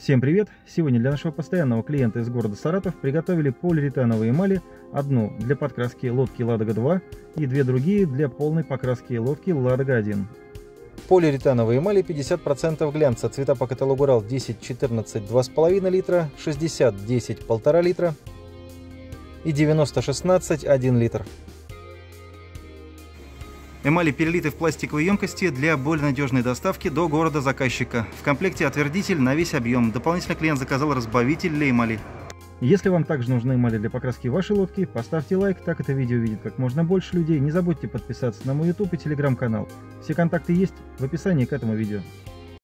Всем привет! Сегодня для нашего постоянного клиента из города Саратов приготовили полиуретановые эмали, одну для подкраски лодки Ладога-2 и две другие для полной покраски лодки Ладога-1. Полиуретановые эмали 50% глянца, цвета по каталогу RAL 10, 14, 2,5 литра, 60, 10, 1,5 литра и 90, 16, 1 литр. Эмали перелиты в пластиковые емкости для более надежной доставки до города заказчика. В комплекте отвердитель на весь объем. Дополнительно клиент заказал разбавитель для эмали. Если вам также нужны эмали для покраски вашей лодки, поставьте лайк, так это видео видит как можно больше людей. Не забудьте подписаться на мой YouTube и Telegram канал. Все контакты есть в описании к этому видео.